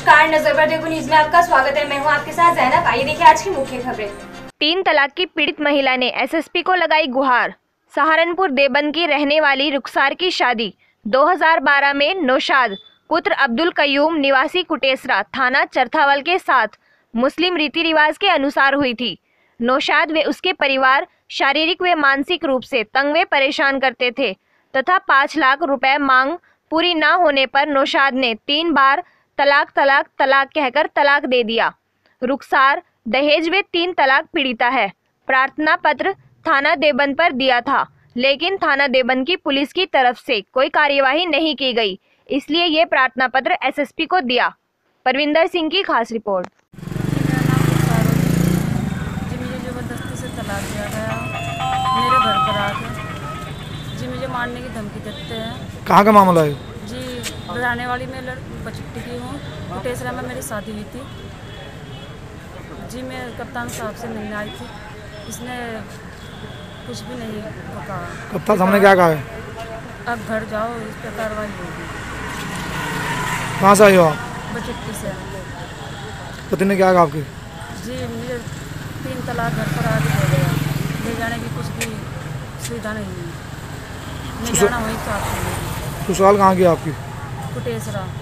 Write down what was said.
नमस्कार, नजर पर देखो न्यूज में आपका स्वागत है। मैं हूं आपके साथ जैनब। आइए देखिए आज की मुख्य खबरें। 3 तलाक की पीड़ित महिला ने एसएसपी को लगाई गुहार। सहारनपुर देवबंद की रहने वाली रुखसार की शादी 2012 में नौशाद पुत्र अब्दुल कयूम निवासी कुटेसरा थाना चरथावल के साथ मुस्लिम रीति रिवाज के अनुसार हुई थी। नौशाद व उसके परिवार शारीरिक व मानसिक रूप से तंग व परेशान करते थे तथा 5 लाख रुपए मांग पूरी न होने पर नौशाद ने 3 बार तलाक तलाक तलाक कहकर तलाक दे दिया। रुखसार दहेज व 3 तलाक पीड़िता है। प्रार्थना पत्र थाना देवबंद पर दिया था, लेकिन थाना देवबंद की पुलिस की तरफ से कोई कार्यवाही नहीं की गई, इसलिए ये प्रार्थना पत्र एसएसपी को दिया। परविंदर सिंह की खास रिपोर्ट। मेरा नाम रुखसार जी, मुझे ज़बरदस्ती से तलाक दिया गया। मेरे घर पर आके जी मुझे मारने की धमकी देते हैं। कहाँ का मामला है जी? रहने वाली मैं बचट्टी की हूँ। कुटेसरा में मेरी शादी हुई थी जी। मैं कप्तान साहब से मिलने आई थी, इसने कुछ भी नहीं कहा। कप्तान साहब ने क्या कहा है? अब घर जाओ, इस पर कार्रवाई होगी। कहाँ से आए हो आप? बचट्टी से। पति ने क्या कहा आपके? जी मुझे 3 तलाक घर पर आके दे गया। ले जाने की कुछ भी सुविधा नहीं है। मैं जाना वहीं चाहती हूँ। ससुराल कहाँ की आपकी? कुटेसरा।